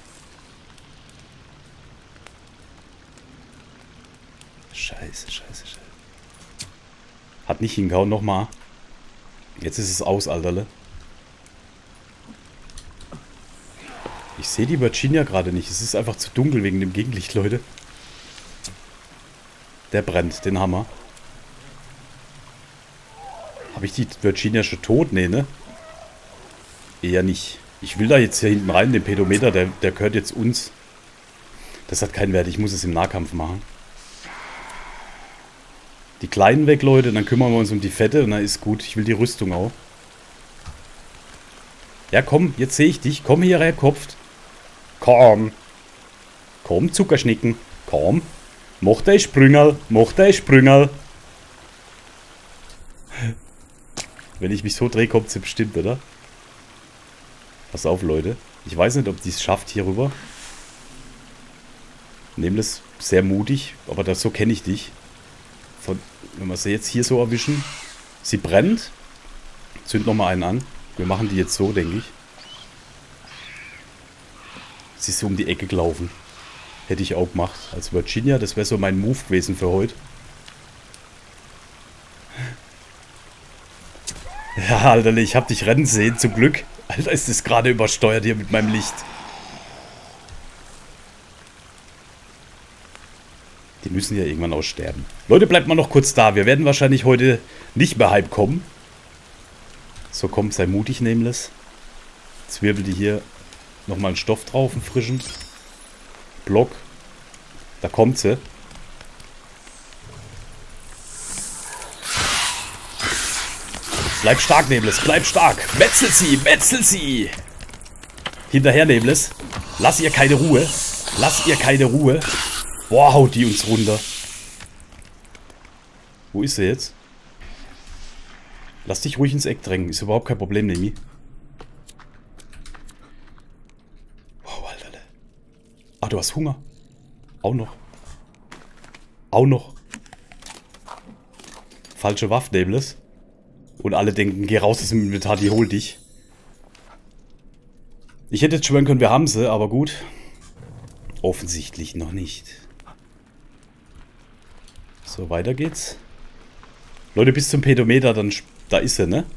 Scheiße, scheiße, scheiße. Hat nicht hingehauen. Nochmal. Jetzt ist es aus, Alterle. Ich sehe die Virginia gerade nicht. Es ist einfach zu dunkel wegen dem Gegenlicht, Leute. Der brennt, den Hammer. Habe ich die Virginia schon tot? Nee, ne? Eher nicht. Ich will da jetzt hier hinten rein, den Pedometer, der gehört jetzt uns. Das hat keinen Wert, ich muss es im Nahkampf machen. Die Kleinen weg, Leute, dann kümmern wir uns um die Fette und dann ist gut. Ich will die Rüstung auch. Ja, komm, jetzt sehe ich dich. Komm hierher, Kopft. Komm. Komm, Zuckerschnicken. Komm. Mach dein Sprüngerl. Mach dein Sprüngerl. Wenn ich mich so drehe, kommt sie bestimmt, oder? Pass auf, Leute. Ich weiß nicht, ob die es schafft hier rüber. Nameless sehr mutig, aber das, so kenne ich dich. Wenn wir sie jetzt hier so erwischen. Sie brennt. Zünd nochmal einen an. Wir machen die jetzt so, denke ich. Sie ist so um die Ecke gelaufen. Hätte ich auch gemacht. Als Virginia, das wäre so mein Move gewesen für heute. Ja, Alter, ich hab dich rennen sehen, zum Glück. Alter, ist das gerade übersteuert hier mit meinem Licht. Die müssen ja irgendwann aussterben. Leute, bleibt mal noch kurz da. Wir werden wahrscheinlich heute nicht mehr Hype kommen. So, komm, sei mutig, Nameless. Jetzt wirbel die hier nochmal einen Stoff drauf, einen frischen. Block. Da kommt sie. Bleib stark, Nameless, bleib stark. Metzel sie, metzel sie. Hinterher, Nameless. Lass ihr keine Ruhe. Lass ihr keine Ruhe. Boah, haut die uns runter. Wo ist sie jetzt? Lass dich ruhig ins Eck drängen. Ist überhaupt kein Problem, Nemi. Wow, Alter. Ah, du hast Hunger. Auch noch. Auch noch. Falsche Waffe, Nameless. Und alle denken, geh raus aus dem Inventar, die holt dich. Ich hätte jetzt schwören können, wir haben sie, aber gut. Offensichtlich noch nicht. So, weiter geht's. Leute, bis zum Pedometer, dann... Da ist er, ne?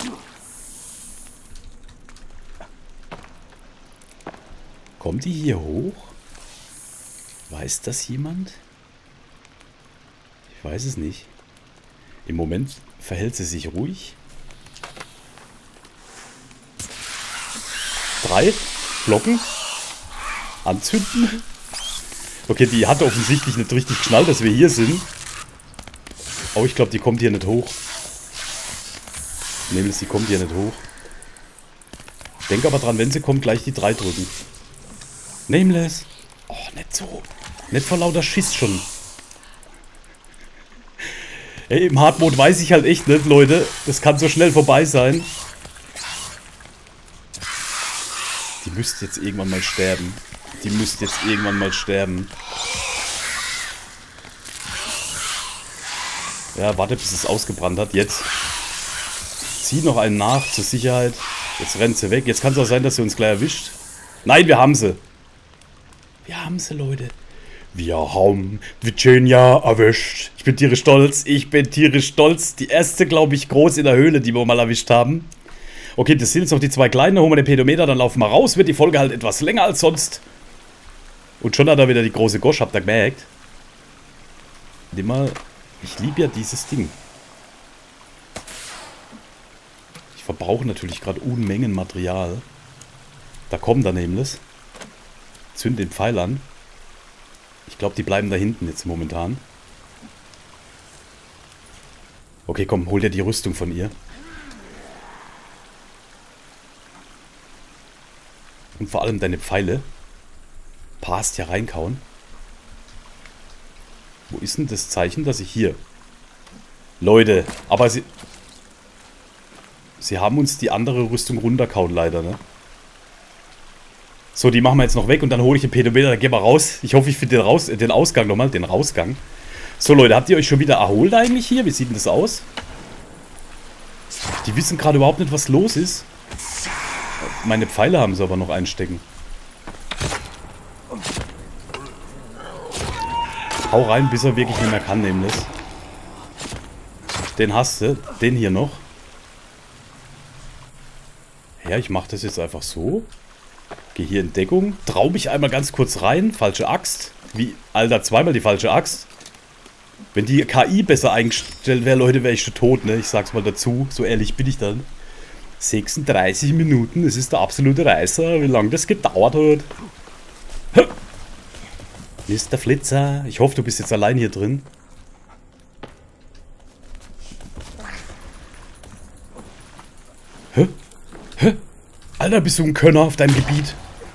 Kommt die hier hoch? Weiß das jemand? Ich weiß es nicht. Im Moment verhält sie sich ruhig. 3 Blocken. Anzünden. Okay, die hat offensichtlich nicht richtig geschnallt, dass wir hier sind. Oh, ich glaube, die kommt hier nicht hoch. Nämlich, sie kommt hier nicht hoch. Denk aber dran, wenn sie kommt, gleich die 3 drücken. Nameless. Oh, nicht so. Nicht vor lauter Schiss schon. Ey, im Hardmode weiß ich halt echt nicht, Leute. Das kann so schnell vorbei sein. Die müsste jetzt irgendwann mal sterben. Die müsste jetzt irgendwann mal sterben. Ja, warte, bis es ausgebrannt hat. Jetzt. Zieh noch einen nach, zur Sicherheit. Jetzt rennt sie weg. Jetzt kann es auch sein, dass sie uns gleich erwischt. Nein, wir haben sie. Wir haben sie, Leute. Wir haben Virginia erwischt. Ich bin tierisch stolz. Ich bin tierisch stolz. Die erste, glaube ich, groß in der Höhle, die wir mal erwischt haben. Okay, das sind jetzt noch die zwei kleinen. Holen wir den Pedometer, dann laufen wir raus. Wird die Folge halt etwas länger als sonst. Und schon hat er wieder die große Gosch, habt ihr gemerkt. Nimm mal. Ich liebe ja dieses Ding. Ich verbrauche natürlich gerade Unmengen Material. Da kommt er nämlich. Zünd den Pfeil an. Ich glaube, die bleiben da hinten jetzt momentan. Okay, komm, hol dir die Rüstung von ihr. Und vor allem deine Pfeile. Passt ja reinkauen. Wo ist denn das Zeichen, dass ich hier... Leute, aber sie haben uns die andere Rüstung runterkauen leider, ne? So, die machen wir jetzt noch weg und dann hole ich den Pedometer, dann gehen wir raus. Ich hoffe, ich finde den Ausgang nochmal, den Rausgang. So, Leute, habt ihr euch schon wieder erholt eigentlich hier? Wie sieht denn das aus? Die wissen gerade überhaupt nicht, was los ist. Meine Pfeile haben sie aber noch einstecken. Hau rein, bis er wirklich nicht mehr kann, nämlich. Den hast du. Den hier noch. Ja, ich mache das jetzt einfach so. Gehe hier in Deckung. Trau mich einmal ganz kurz rein. Falsche Axt. Wie, Alter, zweimal die falsche Axt. Wenn die KI besser eingestellt wäre, Leute, wäre ich schon tot, ne? Ich sag's mal dazu. So ehrlich bin ich dann. 36 Minuten, das ist der absolute Reißer. Wie lange das gedauert hat. Mr. Flitzer. Ich hoffe, du bist jetzt allein hier drin. Hä? Hä? Alter, bist du ein Könner auf deinem Gebiet?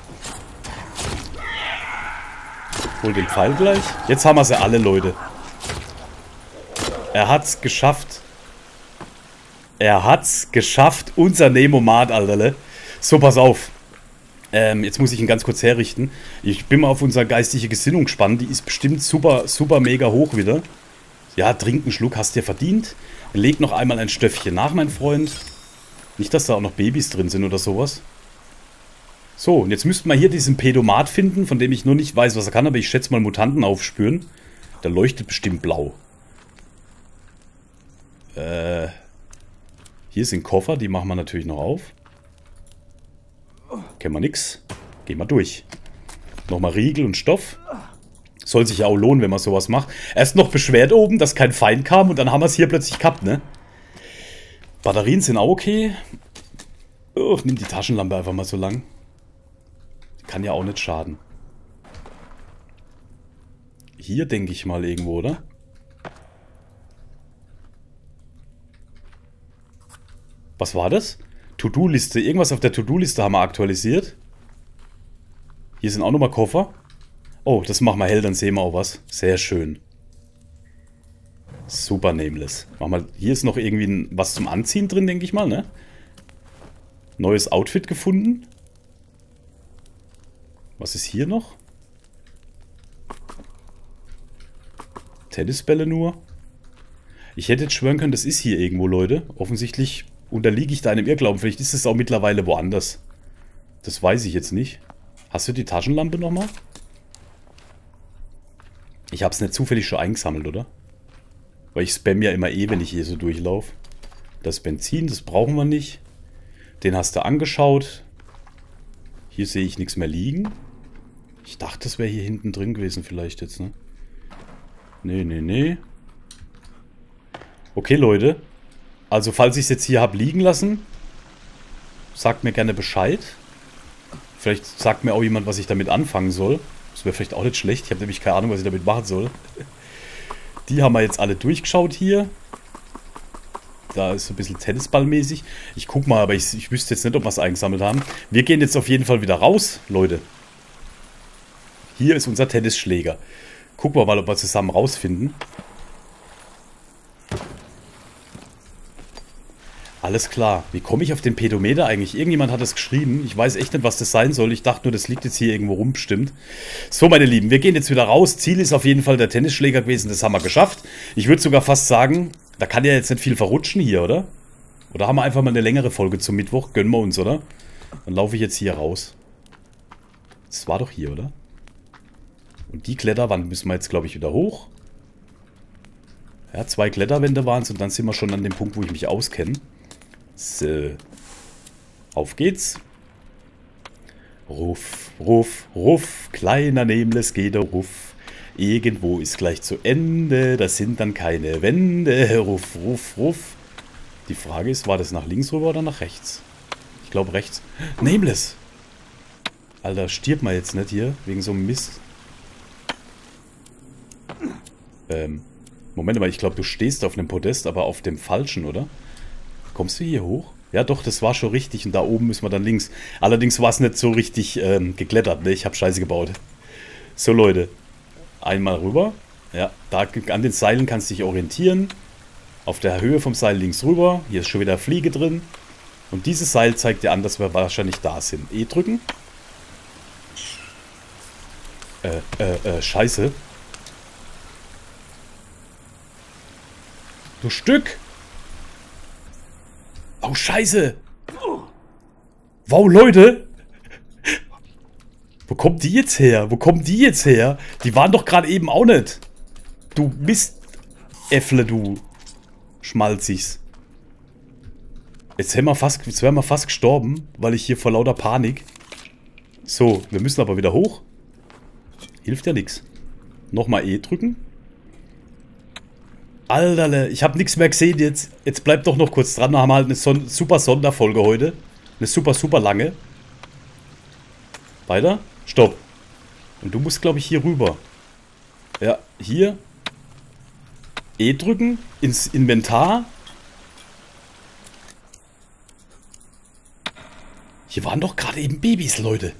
Hol den Pfeil gleich. Jetzt haben wir sie alle, Leute. Er hat's geschafft. Er hat's geschafft. Unser Nemomat, Alter. So, pass auf. Jetzt muss ich ihn ganz kurz herrichten. Ich bin mal auf unsere geistige Gesinnung gespannt. Die ist bestimmt super, super mega hoch wieder. Ja, trink einen Schluck, hast dir verdient. Leg noch einmal ein Stöffchen nach, mein Freund. Nicht, dass da auch noch Babys drin sind oder sowas. So, und jetzt müssten wir hier diesen Pedomat finden, von dem ich nur nicht weiß, was er kann, aber ich schätze mal Mutanten aufspüren. Der leuchtet bestimmt blau. Hier sind Koffer, die machen wir natürlich noch auf. Kennen wir nix. Gehen wir durch. Nochmal Riegel und Stoff. Soll sich ja auch lohnen, wenn man sowas macht. Erst noch beschwert oben, dass kein Feind kam und dann haben wir es hier plötzlich gehabt, ne? Batterien sind auch okay. Oh, nimm die Taschenlampe einfach mal so lang. Die kann ja auch nicht schaden. Hier denke ich mal irgendwo, oder? Was war das? To-Do-Liste. Irgendwas auf der To-Do-Liste haben wir aktualisiert. Hier sind auch nochmal Koffer. Oh, das machen wir hell, dann sehen wir auch was. Sehr schön. Super nameless. Mach mal, hier ist noch irgendwie was zum Anziehen drin, denke ich mal, ne? Neues Outfit gefunden. Was ist hier noch? Tennisbälle nur. Ich hätte jetzt schwören können, das ist hier irgendwo, Leute. Offensichtlich unterliege ich da einem Irrglauben. Vielleicht ist es auch mittlerweile woanders. Das weiß ich jetzt nicht. Hast du die Taschenlampe nochmal? Ich habe es nicht zufällig schon eingesammelt, oder? Weil ich spam ja immer wenn ich hier so durchlaufe. Das Benzin, das brauchen wir nicht. Den hast du angeschaut. Hier sehe ich nichts mehr liegen. Ich dachte, das wäre hier hinten drin gewesen vielleicht jetzt, ne? Nee, nee, nee. Okay, Leute. Also, falls ich es jetzt hier habe liegen lassen, sagt mir gerne Bescheid. Vielleicht sagt mir auch jemand, was ich damit anfangen soll. Das wäre vielleicht auch nicht schlecht. Ich habe nämlich keine Ahnung, was ich damit machen soll. Die haben wir jetzt alle durchgeschaut hier. Da ist so ein bisschen Tennisballmäßig. Ich guck mal, aber ich wüsste jetzt nicht, ob wir es eingesammelt haben. Wir gehen jetzt auf jeden Fall wieder raus, Leute. Hier ist unser Tennisschläger. Gucken wir mal, ob wir zusammen rausfinden. Alles klar. Wie komme ich auf den Pedometer eigentlich? Irgendjemand hat das geschrieben. Ich weiß echt nicht, was das sein soll. Ich dachte nur, das liegt jetzt hier irgendwo rum, bestimmt. So, meine Lieben, wir gehen jetzt wieder raus. Ziel ist auf jeden Fall der Tennisschläger gewesen. Das haben wir geschafft. Ich würde sogar fast sagen, da kann ja jetzt nicht viel verrutschen hier, oder? Oder haben wir einfach mal eine längere Folge zum Mittwoch? Gönnen wir uns, oder? Dann laufe ich jetzt hier raus. Das war doch hier, oder? Und die Kletterwand müssen wir jetzt, glaube ich, wieder hoch. Ja, 2 Kletterwände waren es und dann sind wir schon an dem Punkt, wo ich mich auskenne. So. Auf geht's. Ruff, ruff, ruff. Kleiner Nameless geht der Ruff. Irgendwo ist gleich zu Ende. Das sind dann keine Wände. Ruff, ruff, ruff. Die Frage ist, war das nach links rüber oder nach rechts? Ich glaube rechts. Nameless. Alter, stirbt mal jetzt nicht hier. Wegen so einem Mist. Moment mal, ich glaube, du stehst auf einem Podest, aber auf dem falschen, oder? Kommst du hier hoch? Ja doch, das war schon richtig und da oben müssen wir dann links. Allerdings war es nicht so richtig geklettert, ne? Ich habe Scheiße gebaut. So Leute, einmal rüber. Ja, da an den Seilen kannst du dich orientieren. Auf der Höhe vom Seil links rüber. Hier ist schon wieder Fliege drin. Und dieses Seil zeigt dir an, dass wir wahrscheinlich da sind. E drücken. Scheiße. Du Stück! Oh, scheiße! Wow, Leute! Wo kommt die jetzt her? Wo kommt die jetzt her? Die waren doch gerade eben auch nicht. Du Mistäffle, du Schmalzigs. Jetzt wären wir fast gestorben, weil ich hier vor lauter Panik... So, wir müssen aber wieder hoch. Hilft ja nichts. Nochmal E drücken. Alter, ich habe nichts mehr gesehen jetzt. Jetzt bleibt doch noch kurz dran. Wir haben halt eine super Sonderfolge heute. Eine super lange. Weiter. Stopp. Und du musst, glaube ich, hier rüber. Ja, hier. E drücken. Ins Inventar. Hier waren doch gerade eben Babys, Leute.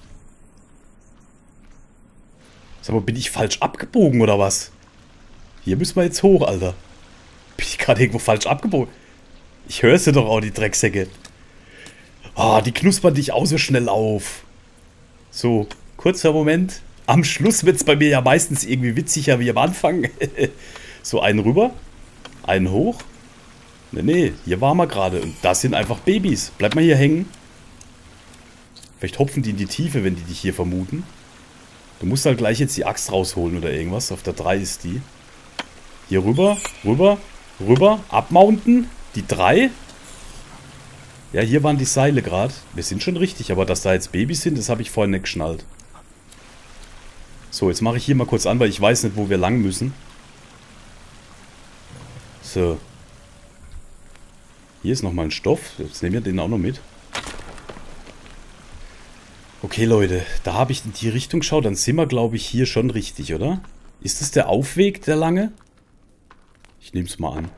Sag mal, bin ich falsch abgebogen oder was? Hier müssen wir jetzt hoch, Alter. Bin ich gerade irgendwo falsch abgebogen? Ich höre sie doch auch, die Drecksäcke. Ah, die knuspern dich auch so schnell auf. So, kurzer Moment. Am Schluss wird es bei mir ja meistens irgendwie witziger wie am Anfang. So, einen rüber. Einen hoch. Nee, hier waren wir gerade. Und das sind einfach Babys. Bleib mal hier hängen. Vielleicht hopfen die in die Tiefe, wenn die dich hier vermuten. Du musst halt gleich jetzt die Axt rausholen oder irgendwas. Auf der 3 ist die. Hier rüber, rüber, rüber, abmounten. Die 3. Ja, hier waren die Seile gerade. Wir sind schon richtig, aber dass da jetzt Babys sind, das habe ich vorhin nicht geschnallt. So, jetzt mache ich hier mal kurz an, weil ich weiß nicht, wo wir lang müssen. So. Hier ist nochmal ein Stoff. Jetzt nehmen wir den auch noch mit. Okay, Leute, da habe ich in die Richtung geschaut. Dann sind wir, glaube ich, hier schon richtig, oder? Ist das der Aufweg, der lange? Ich nehme es mal an.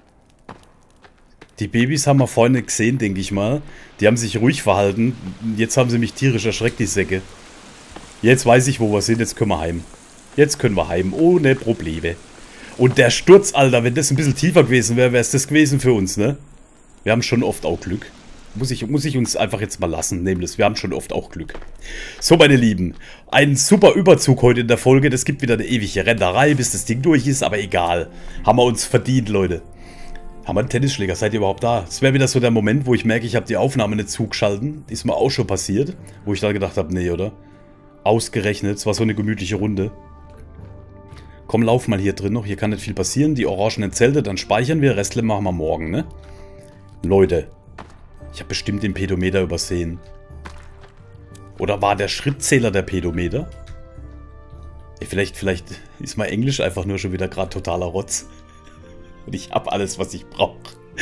Die Babys haben wir vorhin nicht gesehen, denke ich mal. Die haben sich ruhig verhalten. Jetzt haben sie mich tierisch erschreckt, die Säcke. Jetzt weiß ich, wo wir sind. Jetzt können wir heim. Jetzt können wir heim. Ohne Probleme. Und der Sturz, Alter, wenn das ein bisschen tiefer gewesen wäre, wäre es das gewesen für uns, ne? Wir haben schon oft auch Glück. Muss ich uns einfach jetzt mal lassen, nämlich wir haben schon oft auch Glück. So, meine Lieben, ein super Überzug heute in der Folge. Das gibt wieder eine ewige Rennerei, bis das Ding durch ist, aber egal. Haben wir uns verdient, Leute. Haben wir einen Tennisschläger? Seid ihr überhaupt da? Das wäre wieder so der Moment, wo ich merke, ich habe die Aufnahme nicht zugeschalten. Ist mir auch schon passiert, wo ich dann gedacht habe, nee, oder? Ausgerechnet, es war so eine gemütliche Runde. Komm, lauf mal hier drin noch, hier kann nicht viel passieren. Die orangenen Zelte, dann speichern wir, Restle machen wir morgen, ne? Leute. Ich habe bestimmt den Pedometer übersehen. Oder war der Schrittzähler der Pedometer? Ey, vielleicht ist mein Englisch einfach nur schon wieder gerade totaler Rotz. Und ich habe alles, was ich brauche.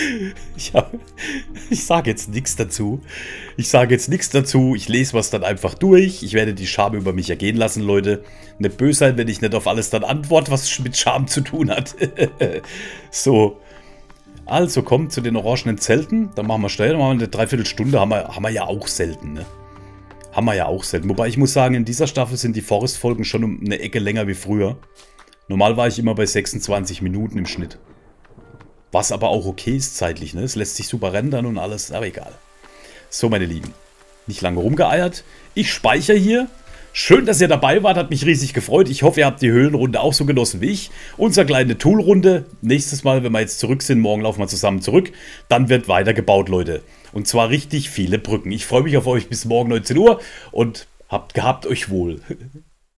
Ich sage jetzt nichts dazu. Ich lese was dann einfach durch. Ich werde die Scham über mich ergehen lassen, Leute. Nicht böse sein, wenn ich nicht auf alles dann antworte, was mit Scham zu tun hat. So. Also kommt zu den orangenen Zelten. Dann machen wir schnell. Dann machen wir eine Dreiviertelstunde. Haben wir ja auch selten, ne? Haben wir ja auch selten. Wobei ich muss sagen, in dieser Staffel sind die Forest-Folgen schon um eine Ecke länger wie früher. Normal war ich immer bei 26 Minuten im Schnitt. Was aber auch okay ist zeitlich, ne? Es lässt sich super rendern und alles, aber egal. So, meine Lieben. Nicht lange rumgeeiert. Ich speichere hier. Schön, dass ihr dabei wart, hat mich riesig gefreut. Ich hoffe, ihr habt die Höhlenrunde auch so genossen wie ich. Unsere kleine Toolrunde. Nächstes Mal, wenn wir jetzt zurück sind, morgen laufen wir zusammen zurück. Dann wird weiter gebaut, Leute. Und zwar richtig viele Brücken. Ich freue mich auf euch bis morgen 19 Uhr und habt gehabt euch wohl.